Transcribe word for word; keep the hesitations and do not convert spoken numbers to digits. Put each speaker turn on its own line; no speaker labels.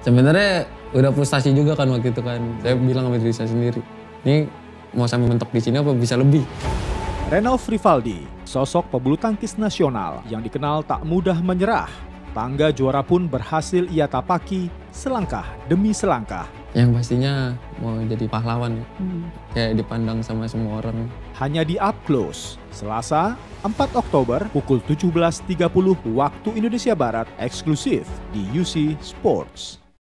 Sebenarnya udah frustasi juga kan waktu itu kan. Saya bilang sama diri saya sendiri, ini mau sampai mentok di sini apa bisa lebih.
Reynolf Rivaldi, sosok pebulu tangkis nasional yang dikenal tak mudah menyerah. Tangga juara pun berhasil ia tapaki selangkah demi selangkah.
Yang pastinya mau jadi pahlawan, hmm. kayak dipandang sama semua orang.
Hanya di up close, Selasa empat Oktober pukul tujuh belas tiga puluh waktu Indonesia Barat, eksklusif di U C Sports.